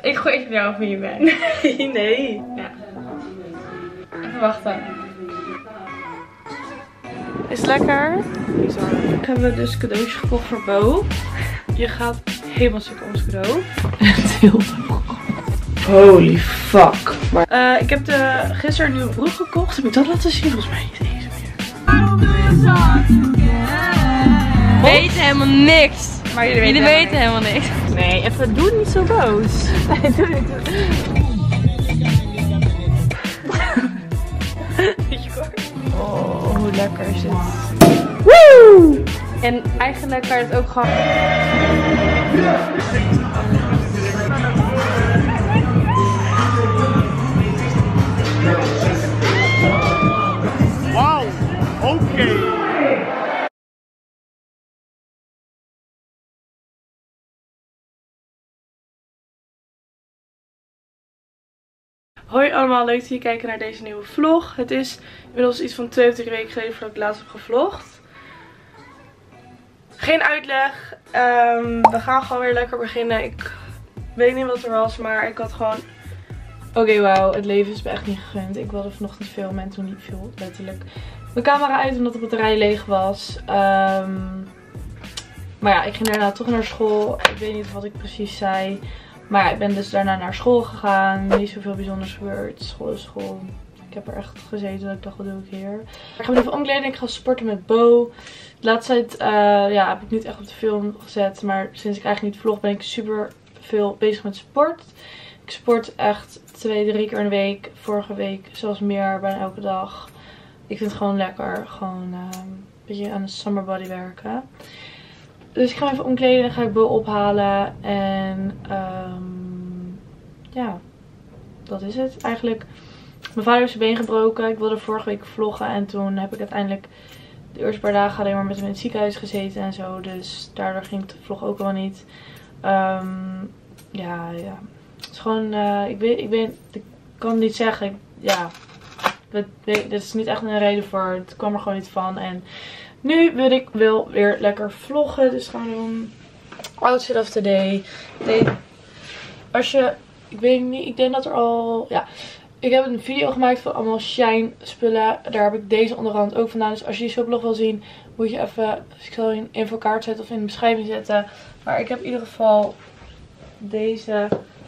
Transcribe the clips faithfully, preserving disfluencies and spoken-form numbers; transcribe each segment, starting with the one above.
Ik gooi even jou wie je bent. Nee. Ja. Even wachten. Is het lekker? Bizar. We hebben dus cadeautjes gekocht voor Bo. Je gaat helemaal stuk om ons cadeau. Echt heel leuk. Holy fuck. Maar, uh, ik heb de, gisteren een nieuwe broek gekocht. Heb ik dat laten zien? Volgens mij niet eens meer. We weten helemaal niks. Maar jullie Jullie weten, weten helemaal niks. Nee, even doe het niet zo boos. Nee, doe het niet. Oh, hoe lekker is dit. Woe! En eigenlijk kan je het ook gewoon... Wauw, oké. Hoi allemaal, leuk dat jullie kijken naar deze nieuwe vlog. Het is inmiddels iets van twee of drie weken geleden voordat ik laatst heb gevlogd. Geen uitleg. Um, we gaan gewoon weer lekker beginnen. Ik weet niet wat er was, maar ik had gewoon... Oké, okay, wauw, het leven is me echt niet gegund. Ik wilde vanochtend filmen en toen niet veel, letterlijk. Mijn camera uit omdat de batterij leeg was. Um, maar ja, ik ging daarna toch naar school. Ik weet niet wat ik precies zei. Maar ja, ik ben dus daarna naar school gegaan. Niet zoveel bijzonders gebeurd. School is school. Ik heb er echt gezeten dat ik dacht, wat doe ik hier? Ik ga me even omkleden en ik ga sporten met Bo. De laatste tijd uh, ja, heb ik niet echt op de film gezet. Maar sinds ik eigenlijk niet vlog ben ik super veel bezig met sport. Ik sport echt twee, drie keer in de week. Vorige week zelfs meer, bijna elke dag. Ik vind het gewoon lekker. Gewoon uh, een beetje aan de summer body werken. Dus ik ga me even omkleden en dan ga ik Bo ophalen. En um, ja, dat is het eigenlijk. Mijn vader heeft zijn been gebroken. Ik wilde vorige week vloggen. En toen heb ik uiteindelijk de eerste paar dagen alleen maar met hem in het ziekenhuis gezeten en zo. Dus daardoor ging de vlog ook wel niet. Um, ja, ja. Het is gewoon, uh, ik weet, ik weet, ik kan het niet zeggen. Ik, ja, dat, dat is niet echt een reden voor. Het kwam er gewoon niet van. En nu wil ik wel weer lekker vloggen. Dus gaan we doen outfit of the day. Nee, als je, ik weet niet, ik denk dat er al, ja. Ik heb een video gemaakt van allemaal Shine spullen. Daar heb ik deze onderhand ook vandaan. Dus als je die shopblog wil zien, moet je even, dus ik zal in de infokaart zetten of in de beschrijving zetten. Maar ik heb in ieder geval deze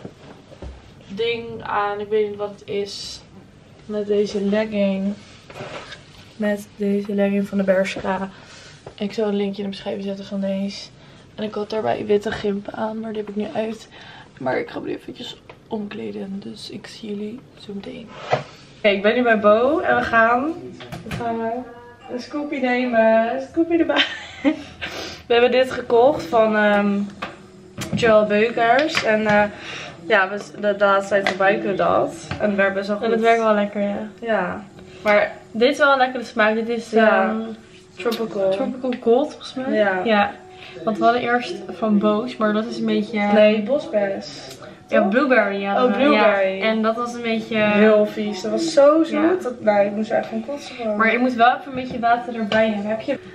ding aan. Ik weet niet wat het is. Met deze legging. Met deze legging van de Bershka. En ik zal een linkje in de beschrijving zetten van deze. En ik had daarbij witte gimpen aan. Maar die heb ik nu uit. Maar ik ga me nu eventjes omkleden. Dus ik zie jullie zo meteen. Oké, okay, ik ben nu bij Bo. En we gaan, we gaan een scoopie nemen. Een scoopie erbij. We hebben dit gekocht van um, Joel Beukers. En uh, ja, we, de, de laatste tijd gebruiken we dat. En het werkt best wel goed. En het werkt wel lekker, ja. Ja. Maar dit is wel een lekkere smaak. Dit is ja, um, Tropical. Tropical Gold volgens mij. Ja. Ja. Want we hadden eerst van Boos, maar dat is een beetje... Nee, bosbes. Ja, blueberry. Ja, oh, blueberry. Ja. En dat was een beetje... Heel vies. Dat was zo zoet. Ja. Dat, nou, ik moest er echt van kotsen gewoon. Maar je moet wel even een beetje water erbij hebben. Heb je...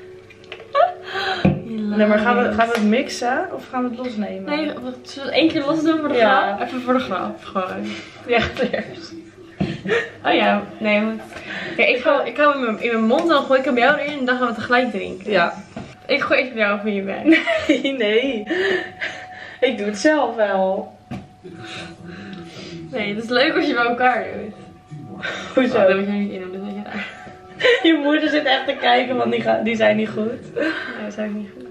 Nee, maar gaan we, gaan we het mixen of gaan we het losnemen? Nee, zullen we het één keer los doen voor de ja. grap? Even voor de grap, gewoon. Ja, eerst. Oh ja, nee, moet... Kijk, ik ga, ik ga hem in mijn, in mijn mond en dan gooi ik hem bij jou erin en dan gaan we tegelijk drinken. Ja. Ik gooi even bij jou wie je bent. Nee, nee. Ik doe het zelf wel. Nee, het is leuk als je bij elkaar doet. Hoezo? Oh, dat moet je niet in doen, dat weet je daar. Je moeder zit echt te kijken, want die, gaan, die zijn niet goed. Nee, dat zijn niet goed.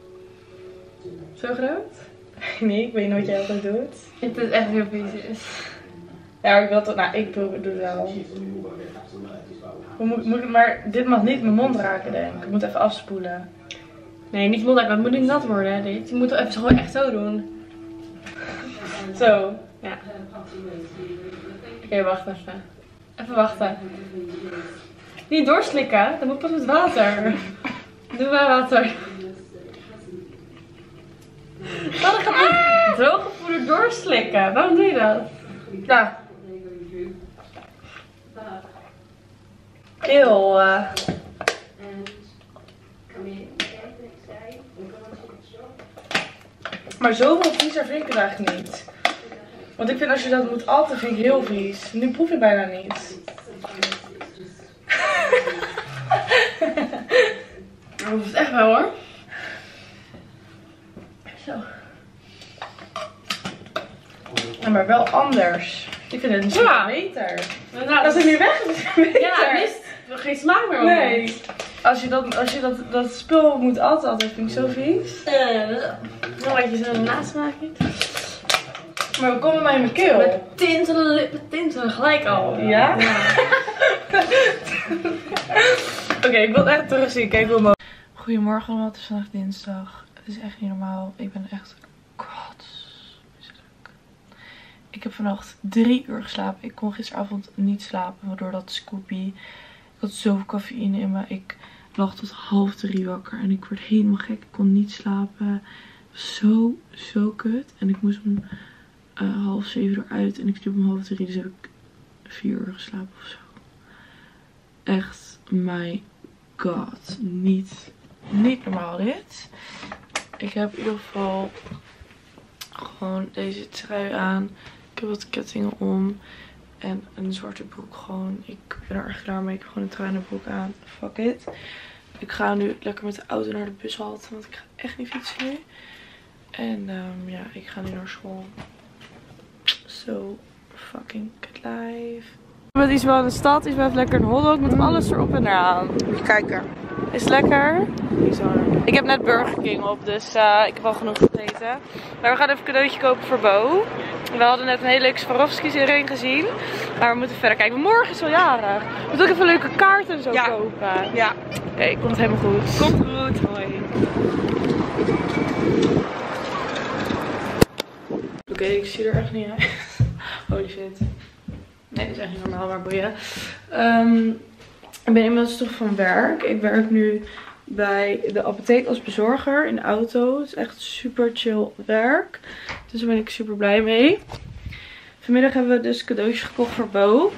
Zo groot? Nee, ik weet niet wat jij altijd doet. Het is echt heel vies. Ja, maar ik wil toch, nou, ik doe, doe het wel. Moet, moet, maar dit mag niet mijn mond raken, denk ik. Ik moet even afspoelen. Nee, niet mond raken, het moet niet nat worden, hè, dit. Je moet het even gewoon echt zo doen. Zo. Ja. Oké, okay, wacht even. Even wachten. Niet doorslikken, dat moet pas met water. Doe maar water. Waarom gaat het droge poeder doorslikken? Waarom doe je dat? Nou. Eeuw. Uh. Maar zoveel viezer vind ik het eigenlijk niet. Want ik vind als je dat moet atten, vind ik heel vies. Nu proef je bijna niet. Dat is echt wel hoor. Zo. Ja, maar wel anders. Ik vind het misschien Ja. beter. Nou, Als het nu weg is, is het beter. ja, mist. Geen smaak meer op. Nee. Als je, dat, als je dat, dat spul moet atten, altijd vind ik zo vies. Dan had je zo'n nasmaakje. Maar we komen maar in mijn keel. Met tintelen lippen, tintelen gelijk al. Ja? Oké, okay, ik wil het echt terugzien. Kijk hoe mooi. Goedemorgen allemaal, het is vandaag dinsdag. Het is echt niet normaal. Ik ben echt kotsmisselijk. Ik heb vannacht drie uur geslapen. Ik kon gisteravond niet slapen, waardoor dat Scoopy. Ik had zoveel cafeïne in me. Ik lag tot half drie wakker en ik werd helemaal gek. Ik kon niet slapen. Het was zo, zo kut. En ik moest om uh, half zeven eruit en ik sliep om half drie. Dus heb ik vier uur geslapen of zo. Echt, my god. Niet, niet normaal dit. Ik heb in ieder geval gewoon deze trui aan. Ik heb wat kettingen om. En een zwarte broek gewoon. Ik ben er echt klaar mee. Ik heb gewoon een trui en een broek aan. Fuck it. Ik ga nu lekker met de auto naar de bushalte. Want ik ga echt niet fietsen nu. En um, ja, ik ga nu naar school. So fucking good life. Met iets wel in de stad. Iets wel lekker een hotdog. Met alles erop en eraan. Moet je kijken. Is het lekker? Ik heb net Burger King op. Dus uh, ik heb al genoeg gegeten. Maar we gaan even een cadeautje kopen voor Bo. We hadden net een hele leuke Swarovski's erin gezien. Maar we moeten verder kijken. Morgen is wel jarig. We moeten ook even leuke kaarten en zo ja. kopen. Ja. Oké, okay, komt helemaal goed. Komt goed. Hoi. Oké, okay, ik zie er echt niet uit. Holy shit. Nee, dat is echt niet normaal, maar boeien. Um, ik ben inmiddels terug van werk. Ik werk nu bij de apotheek als bezorger in de auto. Het is echt super chill werk. Dus daar ben ik super blij mee. Vanmiddag hebben we dus cadeautjes gekocht voor Bo.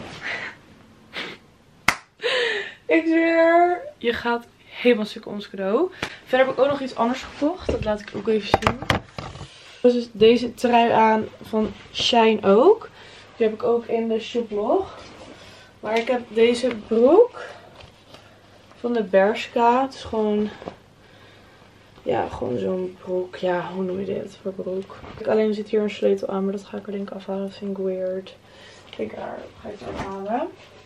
Ik zweer, je gaat helemaal stuk ons cadeau. Verder heb ik ook nog iets anders gekocht. Dat laat ik ook even zien. Dus deze trui aan van Shine ook. Die heb ik ook in de shoplog. Maar ik heb deze broek van de Bershka. Het is gewoon, ja, gewoon zo'n broek. Ja, hoe noem je dit voor broek? Alleen zit hier een sleutel aan, maar dat ga ik er denk ik afhalen. Dat vind ik weird. Kijk, daar ga ik het afhalen.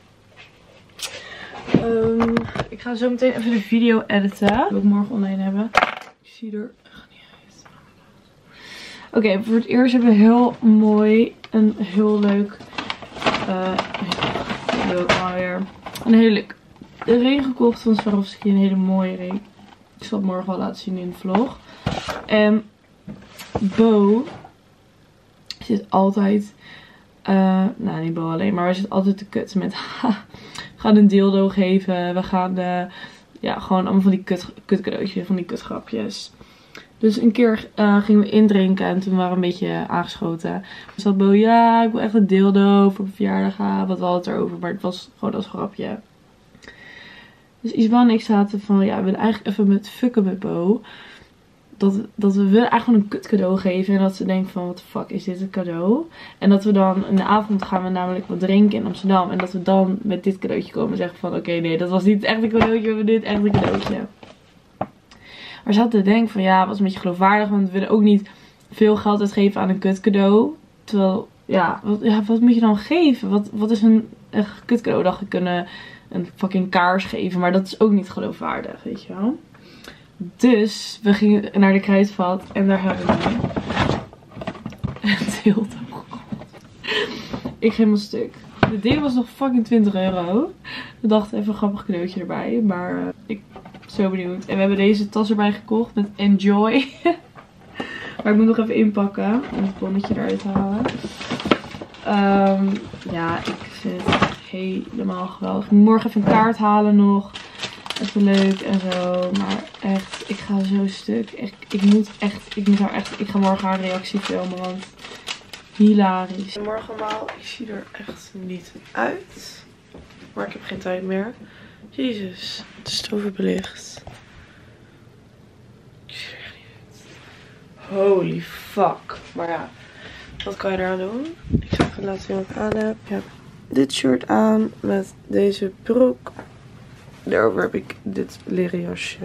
Um, ik ga zo meteen even de video editen. Dat wil ik morgen online hebben. Ik zie er echt niet uit. Oké, okay, voor het eerst hebben we heel mooi een heel leuk. Uh, doe ik maar weer. Een hele leuk ring gekocht van Swarovski. Een hele mooie ring. Ik zal het morgen wel laten zien in de vlog. En Bo zit altijd. Uh, nou, niet Bo alleen, maar hij zit altijd te kutsen met. Ha, we gaan een dildo geven. We gaan. Uh, ja, gewoon allemaal van die kut, kut cadeautjes. Van die kutgrapjes. Dus een keer uh, gingen we indrinken en toen waren we een beetje aangeschoten. Dus had Bo, ja, ik wil echt een dildo voor mijn verjaardag gaan. Wat we hadden het erover, maar het was gewoon als grapje. Dus Iswan en ik zaten van, ja, we willen eigenlijk even met fucken met Bo. Dat, dat we willen eigenlijk gewoon een kut cadeau geven. En dat ze denkt van, wat de fuck is dit een cadeau? En dat we dan, in de avond gaan we namelijk wat drinken in Amsterdam. En dat we dan met dit cadeautje komen en zeggen van, oké, okay, nee, dat was niet het echte cadeautje. We hebben dit echte cadeautje. Maar ze hadden te denken van ja, was een beetje geloofwaardig. Want we willen ook niet veel geld uitgeven aan een kut cadeau. Terwijl, ja, wat, ja, wat moet je dan geven? Wat, wat is een, een kut cadeau? Dat je kunnen een fucking kaars geven. Maar dat is ook niet geloofwaardig, weet je wel. Dus we gingen naar de kruidvat. En daar hebben we een dildo gekocht. Ik ging helemaal stuk. De ding was nog fucking twintig euro. We dachten even een grappig cadeautje erbij. Maar uh, ik zo benieuwd. En we hebben deze tas erbij gekocht met Enjoy. Maar ik moet nog even inpakken. Om het bonnetje eruit te halen. Um, ja, ik vind het helemaal geweldig. Ik moet morgen even een kaart halen nog. Even leuk en zo. Maar echt, ik ga zo stuk. Echt, ik moet echt, ik moet haar echt, ik ga morgen haar reactie filmen. Want hilarisch. Morgen allemaal, ik zie er echt niet uit. Maar ik heb geen tijd meer. Jezus, het is overbelicht. Ik zie er echt niet uit. Holy fuck. Maar ja, Wat kan je eraan doen? Ik zal even laten zien wat ik aan heb. Ik heb dit shirt aan met deze broek. Daarover heb ik dit leren jasje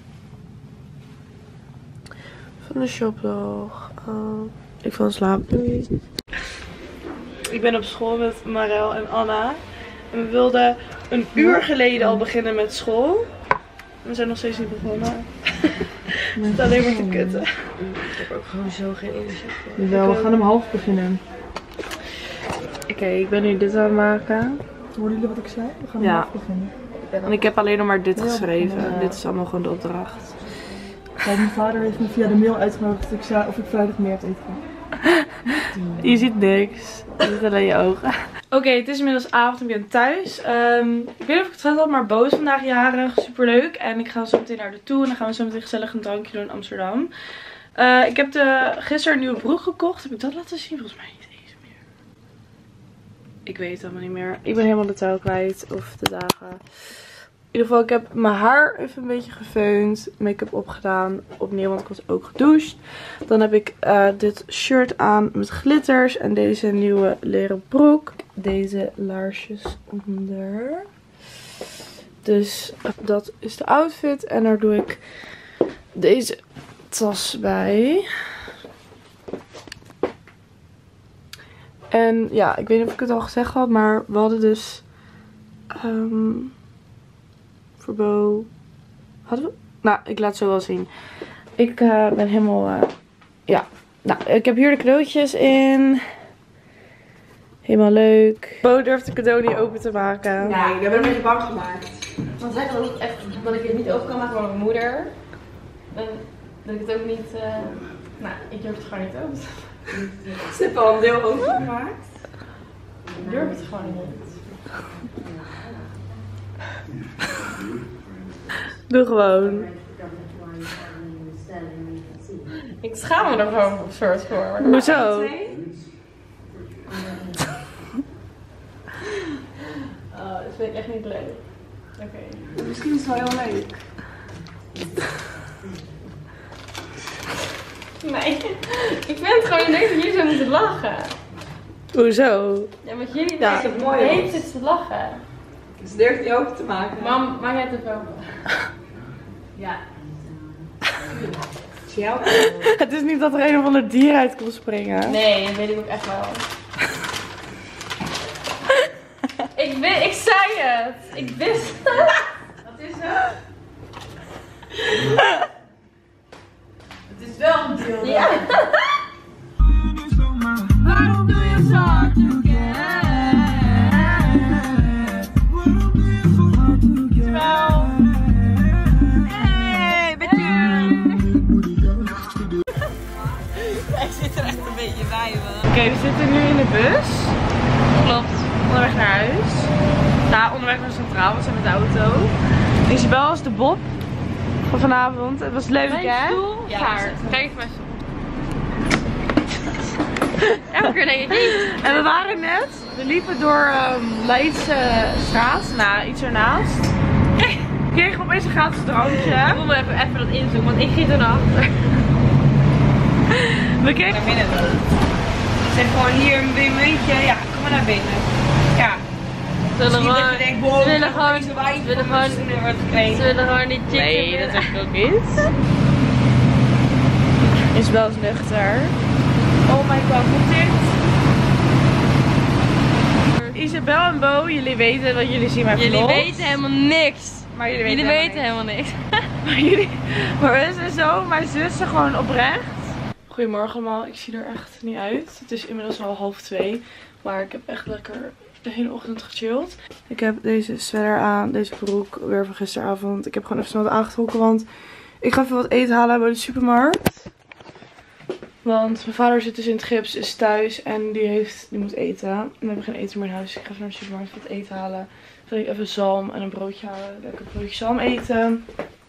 van de Shopdog aan. Ik val in slaap. Doei. Ik ben op school met Marel en Anna. En we wilden een uur geleden al beginnen met school. We zijn nog steeds niet begonnen. Het is alleen maar te kutten. Ik heb ook gewoon zo geen inzicht. Wel, we gaan om half beginnen. Oké, okay, ik ben nu dit aan het maken. Hoorden jullie wat ik zei? We gaan om ja. half beginnen. En ik heb alleen nog maar dit geschreven. Ja. Dit is allemaal gewoon de opdracht. Kijk, mijn vader heeft me via de mail uitgenodigd of ik, zei, of ik vrijdag meer heb eten. Je ziet niks. Je ziet alleen je ogen. Oké, okay, het is inmiddels avond en ik ben thuis. Um, ik weet niet of ik het gezegd had, maar Bo is vandaag jarig. Superleuk. En ik ga zo meteen naar de toe. En dan gaan we zo meteen gezellig een drankje doen in Amsterdam. Uh, ik heb de, gisteren een nieuwe broek gekocht. Heb ik dat laten zien? Volgens mij niet eens meer. Ik weet het helemaal niet meer. Ik ben helemaal de touw kwijt. Of de dagen. In ieder geval, ik heb mijn haar even een beetje gefeund. Make-up opgedaan. Opnieuw, want ik was ook gedoucht. Dan heb ik uh, dit shirt aan met glitters. En deze nieuwe leren broek. Deze laarsjes onder. Dus dat is de outfit. En daar doe ik deze tas bij. En ja, ik weet niet of ik het al gezegd had. Maar we hadden dus... Um, voor Bo. Hadden we? Nou, ik laat het zo wel zien. Ik uh, ben helemaal... Uh, ja. Nou, ik heb hier de cadeautjes in. Helemaal leuk. Bo durft de cadeau niet open te maken. Nee, ik heb er een beetje bang gemaakt. Want hij kan ook echt dat ik het niet open kan maken van mijn moeder. En dat ik het ook niet... Uh, nou, ik durf het gewoon niet open te maken. Ze hebben al een deel open gemaakt. Ik durf het gewoon niet. Doe gewoon. Ik schaam me er gewoon op soort voor. Hoezo? Oh, dat vind ik echt niet leuk. Oké. Okay. Misschien is het wel heel leuk. Nee, ik vind het gewoon leuk dat jullie zo moeten lachen. Hoezo? Ja, met jullie ja, het mooi heet zitten te lachen. Dus durf die open te maken. Mam, maak jij het even open? Ja. Het is niet dat er een of ander dier uit kon springen. Nee, dat weet ik ook echt wel. ik, wist, ik zei het. Ik wist het. Wat is het? Het is wel een deel. Ja. Waarom doe je zo hard to get? Terwijl... Hey, met je. Hij zit er echt een beetje bij, man. Oké, okay, we zitten nu in de bus. Klopt. Onderweg naar huis. Nou, onderweg naar Centraal, we zijn met de auto. Isabel is de Bob van vanavond. Het was leuk, mijn hè? Stoel, ja, gaar. Kijk mijn stoel. Elke keer denk ik niet. En we waren net, we liepen door um, Leidse straat, nou iets ernaast. We kregen opeens een gratis drankje. Ik moet even, even dat inzoomen, want ik ging erachter. We kregen naar binnen. Zeg gewoon hier een beetje, ja, kom maar naar binnen. Ja. Ze willen gewoon, dat je denkt, wow, ze willen gewoon, ze ze willen gewoon, ze willen gewoon die chicken. Nee, dat zeg ik ook niet. Isabel is nuchter. Oh my god, komt dit? Isabel en Bo, jullie weten wat jullie zien mijn Jullie vlogs. weten helemaal niks. Maar jullie weten, jullie helemaal, weten helemaal niks. maar jullie, maar we zijn zo, mijn zussen gewoon oprecht. Goedemorgen allemaal, ik zie er echt niet uit. Het is inmiddels al half twee, maar ik heb echt lekker de hele ochtend gechilled. Ik heb deze sweater aan, deze broek weer van gisteravond. Ik heb gewoon even snel wat aangetrokken, want ik ga even wat eten halen bij de supermarkt. Want mijn vader zit dus in het gips, is thuis en die, heeft, die moet eten. En we hebben geen eten meer in huis, dus ik ga even naar de supermarkt wat eten halen. Dan ga ik even zalm en een broodje halen. Lekker een broodje zalm eten.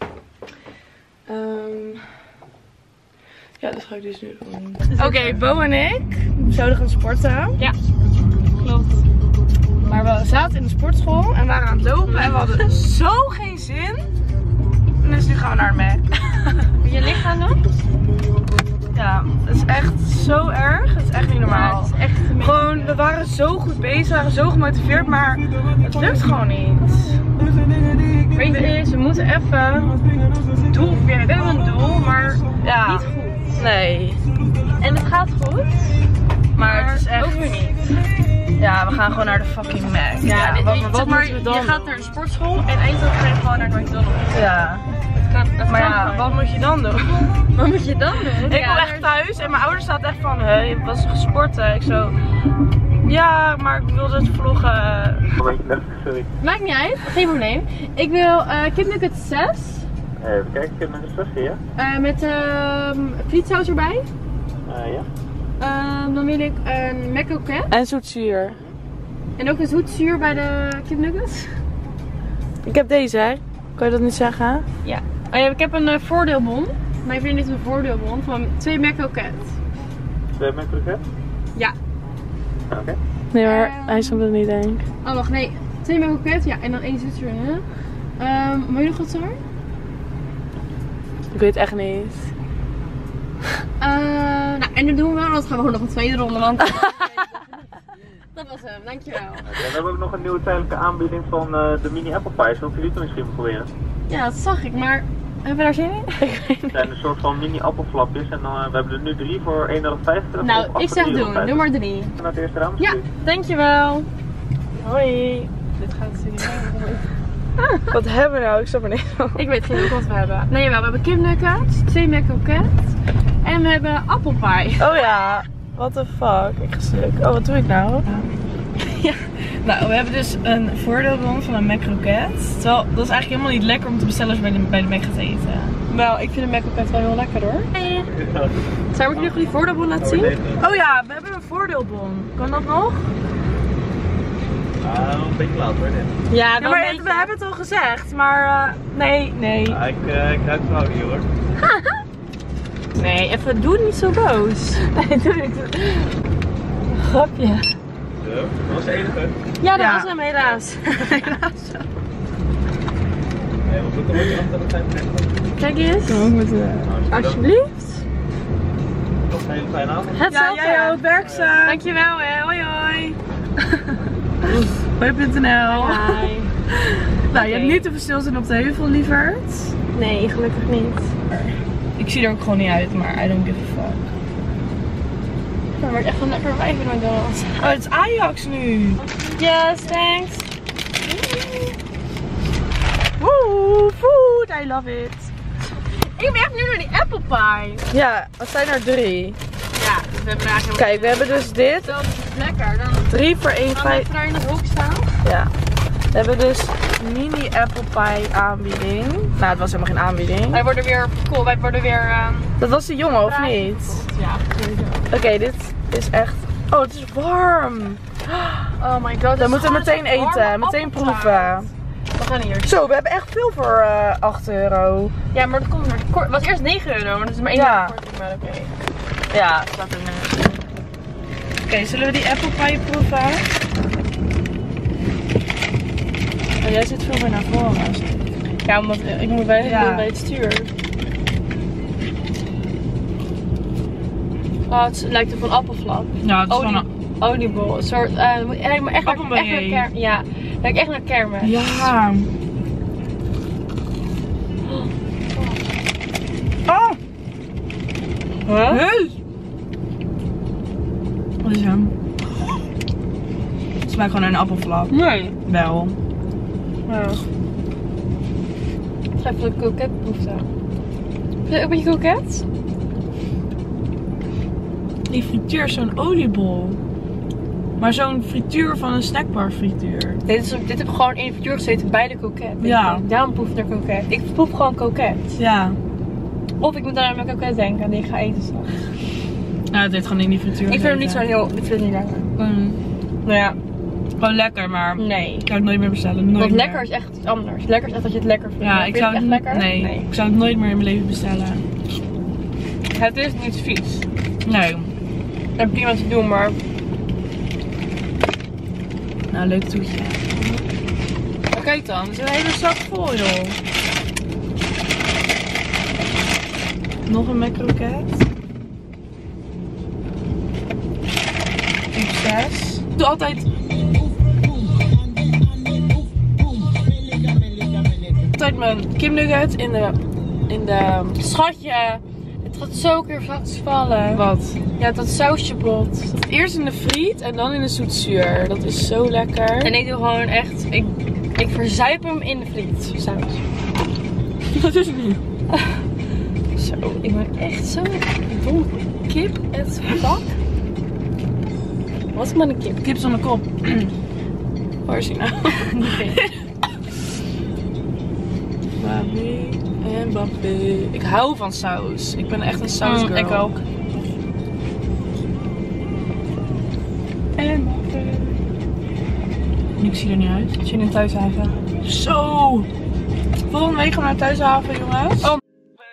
Um, ja, dat ga ik dus nu doen. Oké, okay, Bo en ik zouden gaan sporten. Ja, klopt. Maar we zaten in de sportschool en waren aan het lopen en we hadden zo geen zin. Dus nu gaan we naar de Mac. Wil je licht aan doen? Ja, het is echt zo erg. Het is echt niet normaal. Ja, het is echt een gewoon, we waren zo goed bezig, we waren zo gemotiveerd, maar het lukt gewoon niet. Weet je wat het is? We moeten even een doel proberen. We hebben een doel, maar Ja. niet goed. Nee. En het gaat goed, Maar het is echt... ook weer niet. Ja, we gaan gewoon naar de fucking Mac. Ja, dit, wat, je, wat zeg maar, moeten we dan je gaat naar de sportschool en eindelijk ga je gewoon naar de McDonald's. Ja. Het kan, het Maar kan ja, gewoon. wat moet je dan doen? Wat moet je dan doen? Ik kom echt thuis en mijn ouders zaten echt van, hé, hey, je was gesporten. Ik zo, ja, maar ik wilde het vloggen. Sorry. Maakt niet uit, geen probleem. Ik wil uh, kipnugget zes. Even kijken, ik heb een zes ja. Uh, met uh, frietsaus erbij. Uh, ja. Uh, dan wil ik een McCroket. En zoetzuur. En ook een zoetzuur bij de kipnuggets. Ik heb deze, hè? Kan je dat niet zeggen? Ja. Oh ja, ik heb een uh, voordeelbon. Mijn vriend heeft een voordeelbon van twee McCroket. Twee met kroket? Ja. Oké. Okay. Nee, maar Uh, hij snapt het niet, denk ik. Oh wacht, nee. Twee McCroket, ja. En dan één zoetzuur. Hè? Um, wil je nog wat zo? Ik weet het echt niet. Uh, nou, en dan doen we, anders gaan we gewoon nog een tweede ronde, want dat was hem, dankjewel. Okay, we hebben ook nog een nieuwe tijdelijke aanbieding van uh, de mini apple pies. Wilt u die toen misschien proberen? Ja, dat zag ik, maar hebben we daar zin in? Het zijn een soort van mini appelflapjes en dan, uh, we hebben er nu drie voor één euro vijftig. Nou, ik zeg doen, doe maar drie. Naar het eerste raam? Ja, dankjewel. Hoi. Dit gaat serieus. Wat hebben we nou? Ik snap er niks van. Ik weet geen idee wat we hebben. Nee, jawel, we hebben kipnuggets, twee McCroket en we hebben appelpie. Oh ja, what the fuck. Ik ga stuk. Oh, wat doe ik nou? Ja, nou, we hebben dus een voordeelbon van een McCroket. Terwijl, dat is eigenlijk helemaal niet lekker om te bestellen als je bij de, bij de Mac gaat eten. Wel, ik vind een McCroket wel heel lekker hoor. Hey. Zou ik jullie nog die voordeelbon laten zien? Oh ja, we hebben een voordeelbon. Kan dat nog? Ah, een beetje laat hoor dit. Ja, Ja, wel maar een het- beetje. we hebben het al gezegd, maar uh, nee, nee. Ah, ik, uh, ik ruik vrouw hier hoor. Nee, even doe het niet zo boos. Nee, doe ik. Grapje. Zo, dat was de enige. Ja, dat Ja. was hem helaas. Helaas. Nee, we moeten ook achter de tijd brengen. Kijk eens. We moeten... Alsjeblieft. Nog een hele fijne avond. Ja, Hetzelfde. jij ook. Werk ze. Dankjewel hè. Hoi hoi. Hoi punt n l. Hi. Nou, je hebt niet te veel stilzitten op de heuvel, lieverd. Nee, gelukkig niet. Ik zie er ook gewoon niet uit, maar I don't give a fuck. Maar wordt echt een lekker wijf in McDonald's. Oh, het is Ajax nu. Yes, thanks. Woe, food, I love it. Ik ben echt nu naar die apple pie. Ja, het zijn er drie. Ja, dus we hebben er eigenlijk Kijk, we hebben dus dit. wel lekker. Dan Drie voor één kan vijf. het daar in de hoek staan. Ja. We hebben dus mini apple pie aanbieding. Nou, het was helemaal geen aanbieding. Wij worden weer cool. Wij worden weer. Um, Dat was de jongen, of niet? Ja, sowieso. Oké, dit is echt... Oh, het is warm. Oh my god. We moeten meteen eten, meteen proeven. We gaan hier. Zo, we hebben echt veel voor uh, acht euro. Ja, maar het komt maar kort. Het was eerst negen euro, maar dat is maar één Ja. euro korting. Maar oké. Ja, staat er nu. Oké, okay, zullen we die apple pie proeven? Oh, jij zit veel meer naar voren. Ja, omdat ik moet bij, Ja. bij het stuur. Oh, het lijkt op een appelflap. Ja, het is Olie, oliebol. Een soort. Uh, het lijkt me echt naar, echt naar Appelbeignet. kermis. Ja, het lijkt echt naar kermis. Ja. Oh! Huh? Heus! Wat is hem? Het smaakt gewoon naar een appelflap. Nee. Wel. Ja. Ik ga even de koket proeven. Vind je ook een beetje koket? Die frituur is zo'n oliebol. Maar zo'n frituur van een snackbar frituur. Dit, is, dit heb ik gewoon in de frituur gezeten bij de koket. Ja. Daarom proef ik naar koket. Ik proef gewoon koket. Ja. Of ik moet aan mijn koket denken die ik ga eten straks. Ja, het heeft gewoon in die frituur Ik vind hem niet gezeten. zo heel. Ik vind het niet lekker. Mm. Nou ja, Gewoon lekker, maar nee. ik zou het nooit meer bestellen. Nooit Want meer. lekker is echt iets anders. Lekker is echt dat je het lekker vindt. Ja, Vind ik je zou het het echt niet- lekker? Nee, ik zou het nooit meer in mijn leven bestellen. Het is niet vies. Nee. En prima te doen, maar. Nou, leuk toetje. Oh, kijk dan, het is een hele zak vol, joh. Nog een McCroket. yes. Ik doe altijd... Altijd mijn kipnugget in de... In de... Schatje, het gaat zo keer vallen. Wat? Ja, dat sausje bot. Eerst in de friet en dan in de zoetzuur. Dat is zo lekker. En ik doe gewoon echt, ik, ik verzuip hem in de friet. Saus. Dat is het niet. Zo, ik ben echt zo dom. Kip et fuck. Wat is met een kip? Kip zonder kop. Waar is hij nou? Mbappé en Mbappé. Ik hou van saus. Ik ben echt een sausgirl. Mm, ik ook. En Mbappé. Ik zie er niet uit. Als je in thuishaven. Zo. Volgende week gaan we naar thuishaven, jongens. Oh.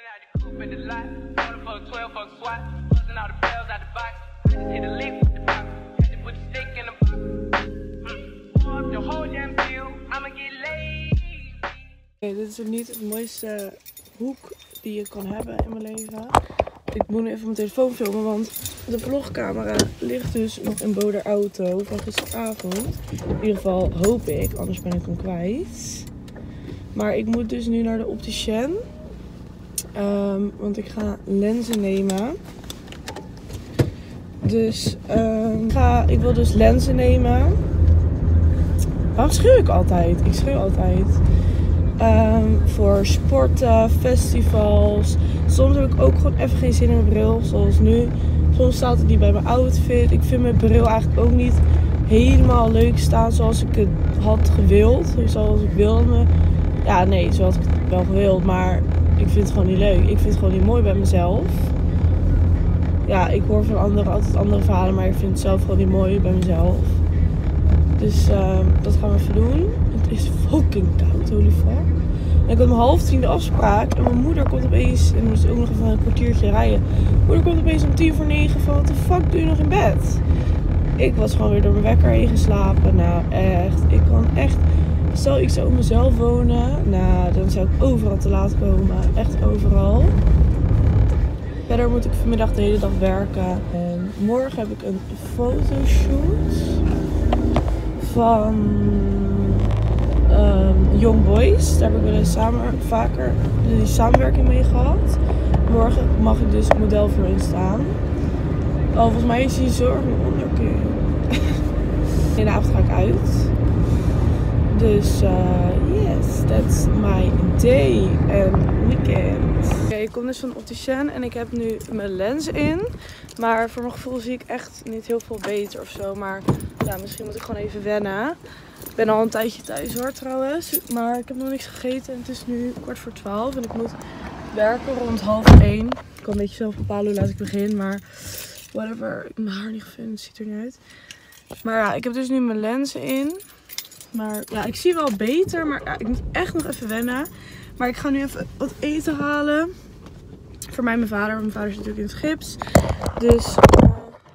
Okay, dit is niet het mooiste hoek die je kan hebben in mijn leven. Ik moet nu even mijn telefoon filmen, want de vlogcamera ligt dus nog in Boder auto van gisteravond. In ieder geval hoop ik, anders ben ik hem kwijt. Maar ik moet dus nu naar de opticien. Um, want ik ga lenzen nemen. Dus um, ga, ik wil dus lenzen nemen. Waarom schreeuw ik altijd? Ik schreeuw altijd. Um, voor sporten, festivals. Soms heb ik ook gewoon even geen zin in mijn bril. Zoals nu. Soms staat het niet bij mijn outfit. Ik vind mijn bril eigenlijk ook niet helemaal leuk staan zoals ik het had gewild. Zoals ik wilde. Ja, nee, zoals ik het wel gewild. Maar ik vind het gewoon niet leuk. Ik vind het gewoon niet mooi bij mezelf. Ja, ik hoor van anderen altijd andere verhalen. Maar ik vind het zelf gewoon niet mooi bij mezelf. Dus uh, dat gaan we even doen. Het is fucking koud, holy fuck. En ik had om half tien de afspraak. En mijn moeder komt opeens, en we moesten ook nog even een kwartiertje rijden. Mijn moeder komt opeens om tien voor negen van, wat de fuck doe je nog in bed? Ik was gewoon weer door mijn wekker heen geslapen. Nou echt, ik kan echt, stel ik zou op mezelf wonen. Nou, dan zou ik overal te laat komen. Echt overal. Verder moet ik vanmiddag de hele dag werken. En morgen heb ik een fotoshoot van um, Young Boys. Daar heb ik wel eens samen, vaker die samenwerking mee gehad. Morgen mag ik dus model voor hun staan. Oh, volgens mij is hij zo erg mijn onderkin. In de avond ga ik uit. Dus uh, yes, that's my day and weekend. Oké, okay, ik kom dus van de opticien en ik heb nu mijn lens in. Maar voor mijn gevoel zie ik echt niet heel veel beter of zo. Maar ja, misschien moet ik gewoon even wennen. Ik ben al een tijdje thuis hoor trouwens. Maar ik heb nog niks gegeten en het is nu kwart voor twaalf. En ik moet werken rond half één. Ik kan een beetje zelf bepalen hoe laat ik begin. Maar whatever, ik heb mijn haar niet gevonden, het ziet er niet uit. Maar ja, ik heb dus nu mijn lenzen in. Maar ja, ik zie wel beter. Maar ja, ik moet echt nog even wennen. Maar ik ga nu even wat eten halen. Voor mij en mijn vader. Want mijn vader zit natuurlijk in het gips. Dus... Uh,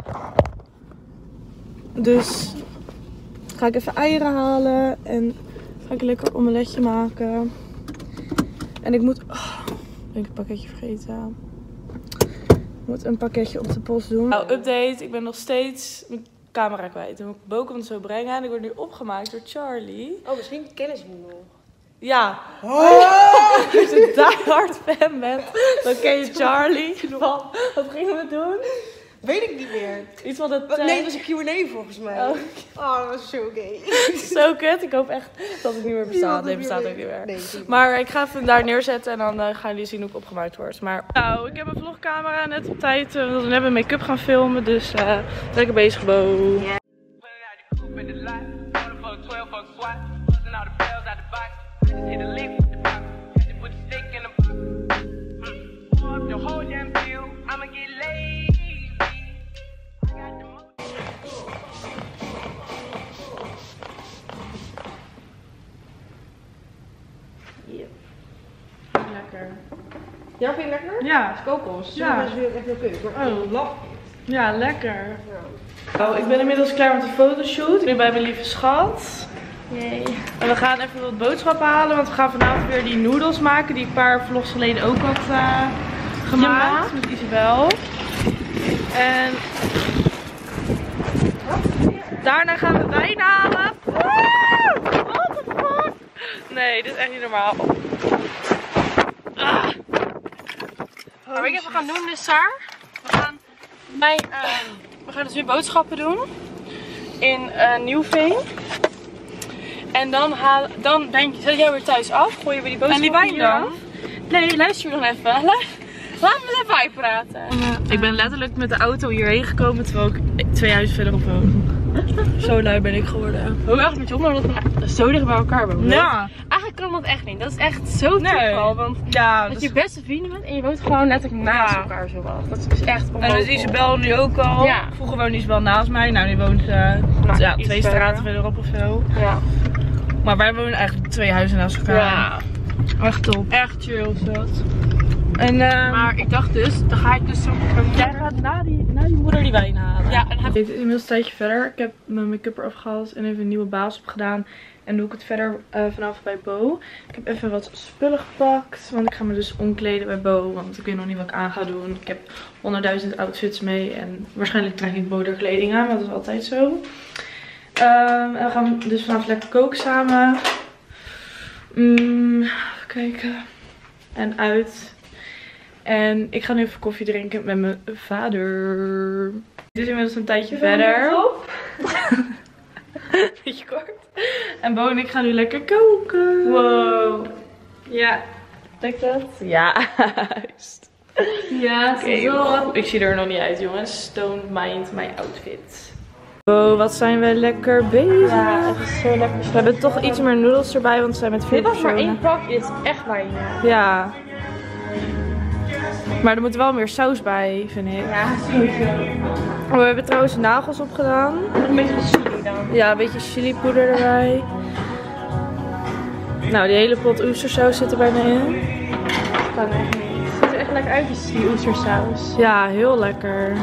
dus... Ga ik even eieren halen. En ga ik een lekker omeletje maken. En ik moet... Oh, ben ik een pakketje vergeten. Ik moet een pakketje op de post doen. Nou, update. Ik ben nog steeds... camera kwijt. Dan moet ik Bokum het zo brengen. En ik word nu opgemaakt door Charlie. Oh, misschien kennen ze me nog. Ja. Oh. Als je een diehard fan bent, dan ken je Charlie. Wat, wat gingen we doen? Weet ik niet meer. Iets van het... Uh... Nee, dat was een Q en A volgens mij. Oh, oh dat was zo gay. Zo kut. Ik hoop echt dat het niet meer bestaat. Nee, het bestaat ook niet meer. Nee, maar ik ga even daar neerzetten en dan uh, gaan jullie zien hoe ik opgemaakt word. Maar nou, ik heb een vlogcamera net op tijd. Uh, we wilden net mijn make-up gaan filmen, dus uh, lekker bezig, Bo. Yeah. Lekker. Ja, vind je lekker? Ja. Kokos. Ja. Dat is weer echt heel kut. Maar oh, lap. Ja, lekker. Ja. Oh, ik ben inmiddels klaar met de fotoshoot. Nu bij mijn lieve schat. Yay. En we gaan even wat boodschappen halen, want we gaan vanavond weer die noedels maken die ik een paar vlogs geleden ook had uh, gemaakt. Ja. Met Isabel. En... Wat? Daarna gaan we wijn halen. What the fuck? Nee, dit is echt niet normaal. Ah. Maar weet je wat we gaan doen, dus Saar? We gaan, mij, uh, we gaan dus weer boodschappen doen in uh, Nieuwveen. En dan, haal, dan ben je, zet jij weer thuis af, gooi je weer die boodschappen en die wijn dan? af. Nee, luister je nog even. Laat me eens even uitpraten. Ik ben letterlijk met de auto hierheen gekomen terwijl ik twee huizen verderop woon. Zo lui ben ik geworden. Hoe erg met je onder dat we zo dicht bij elkaar wonen? Ja. Eigenlijk kan dat echt niet. Dat is echt zo toeval. Want Ja, dat je beste vrienden bent en je woont gewoon letterlijk naast Ja. elkaar zo wat. Dat is dus echt En onmogelijk. dat is Isabel nu ook al. Ja. Vroeger woonde Isabel naast mij. Nou, die woont uh, Nou, ja, iets twee verder. straten verderop of zo. Ja. Maar wij wonen eigenlijk twee huizen naast elkaar. Ja. Echt top. Echt chill is dat. En, uh, Maar ik dacht dus, dan ga ik dus zo... jij gaat na die, na die moeder die wijn halen. Ja, en dan heb Dit is inmiddels een tijdje verder. Ik heb mijn make-up eraf gehaald en even een nieuwe baas opgedaan. En doe ik het verder uh, vanaf bij Bo. Ik heb even wat spullen gepakt. Want ik ga me dus omkleden bij Bo. Want ik weet nog niet wat ik aan ga doen. Ik heb honderdduizend outfits mee. En waarschijnlijk trek ik Bo er kleding aan. Want dat is altijd zo. Um, en we gaan dus vanavond lekker koken samen. Mm, even kijken. En uit. En ik ga nu even koffie drinken met mijn vader. Het is inmiddels een tijdje verder. Beetje kort. En Bo en ik gaan nu lekker koken. Wow. Ja. Denk dat? Ja, juist. Ja, Oké, zo. ik zie er nog niet uit, jongens. Don't mind my outfit. Wow, wat zijn we lekker bezig. Ja, het is zo lekker. We hebben toch iets meer noedels erbij, want we zijn met vier Dit was maar personen. één pak, dit is echt weinig. Ja. Maar er moet wel meer saus bij, vind ik. Ja, sowieso. Oh, we hebben trouwens nagels opgedaan. Nog een beetje chili dan. Ja, een beetje chilipoeder erbij. Nou, die hele pot oestersaus zit er bijna in. Dat kan echt niet. Het ziet er echt lekker uit, die oestersaus. Ja, heel lekker.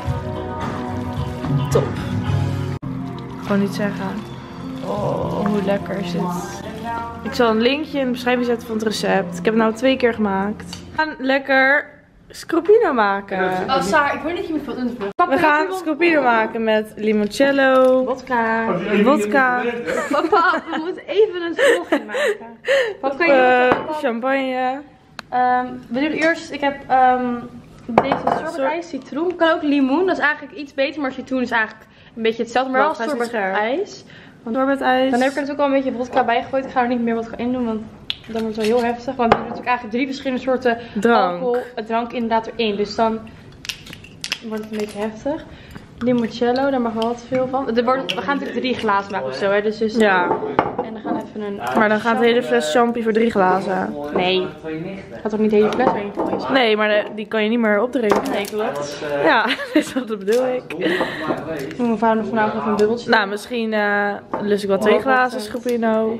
Top. Gewoon niet zeggen. Oh, hoe lekker is dit. Ik zal een linkje in de beschrijving zetten van het recept. Ik heb het nou twee keer gemaakt. We gaan lekker scroppino maken. Oh, Saar, ik weet niet dat je me veel invullen. We gaan scroppino maken met limoncello, Vodka. vodka, Papa, we moeten even een vlogje maken. Wat kan je eh, doen? champagne. Um, we doen eerst, ik heb um, deze sorbet-ijs, citroen. Kan ook limoen, dat is eigenlijk iets beter, maar citroen is eigenlijk een beetje hetzelfde. Maar wel Wacht, hij is niet sorbet-ijs. Sorbet-ijs. Dan heb ik er natuurlijk al een beetje vodka bij gegooid. Ik ga er niet meer vodka in doen, want dan wordt het wel heel heftig. Want we doen natuurlijk eigenlijk drie verschillende soorten Drank. alcohol, drank inderdaad erin. Dus dan wordt het een beetje heftig. Limoncello, daar mag wel wat veel van. Er wordt, we gaan natuurlijk drie glazen maken of zo, hè. Dus, dus Ja, En dan gaan we even een... maar dan gaat de hele fles champie voor drie glazen. Nee. Gaat toch niet de hele fles erin gooien? Nee, maar de- die kan je niet meer opdrinken. Nee, klopt. Ja, dat bedoel ik. Ik moet mijn vader nog vanavond even een bubbeltje. Nou, misschien uh, lust ik wel twee glazen scroppino.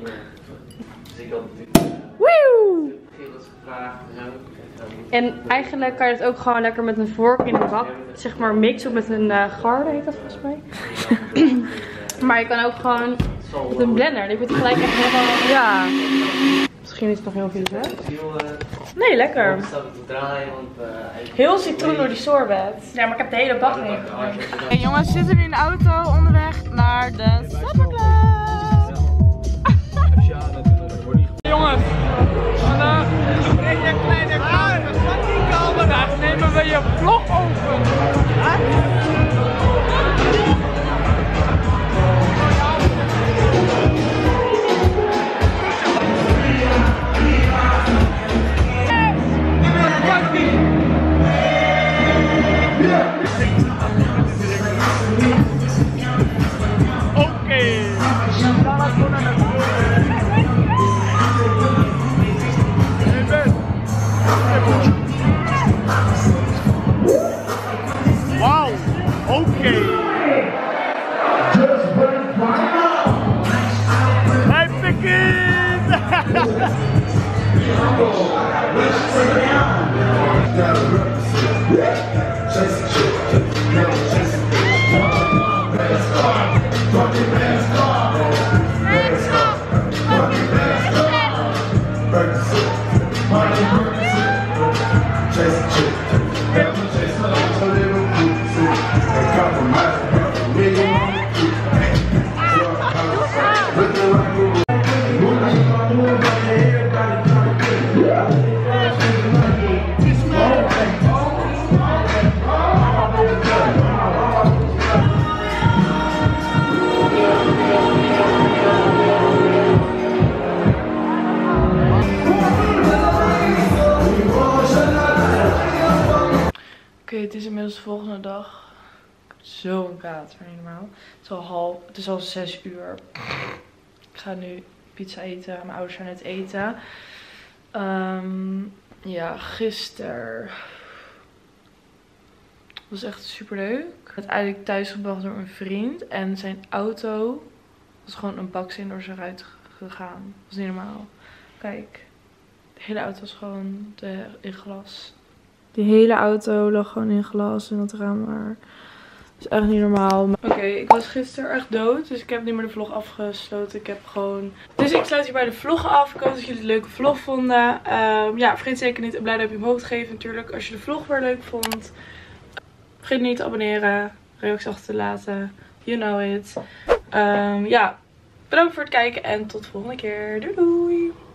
Woe! En eigenlijk kan je het ook gewoon lekker met een vork in een bak, zeg maar, mixen. Of met een uh, garde heet dat volgens mij. Maar je kan ook gewoon met een blender. Dan heb je het gelijk echt helemaal... Ja. Misschien is het nog heel vies, hè? Nee, lekker. Heel citroen door die sorbet. Ja, maar ik heb de hele bak mee. Hey jongens, we zitten nu in de auto onderweg naar de Supperclub. Jongens, vandaag spreek je kleine kamers. Vandaag nemen we je vlog open. Oké, zo'n kater, niet normaal. Het is al half, het is al zes uur. Ik ga nu pizza eten. Mijn ouders zijn net eten. Um, ja, gisteren was echt super leuk. Ik werd eigenlijk thuisgebracht door een vriend. En zijn auto was gewoon een baksteen door zijn ruit gegaan. Dat was niet normaal. Kijk, de hele auto was gewoon de, in glas. Die hele auto lag gewoon in glas en dat raam maar. Dat is echt niet normaal. Oké, okay, ik was gisteren echt dood. Dus ik heb niet meer de vlog afgesloten. Ik heb gewoon... Dus ik sluit hierbij de vlog af. Ik hoop dat jullie het een leuke vlog vonden. Um, ja, vergeet zeker niet een blij duimpje omhoog te geven natuurlijk. Als je de vlog weer leuk vond. Vergeet niet te abonneren. Reacties achter te laten. You know it. Um, ja, bedankt voor het kijken. En tot de volgende keer. Doei doei!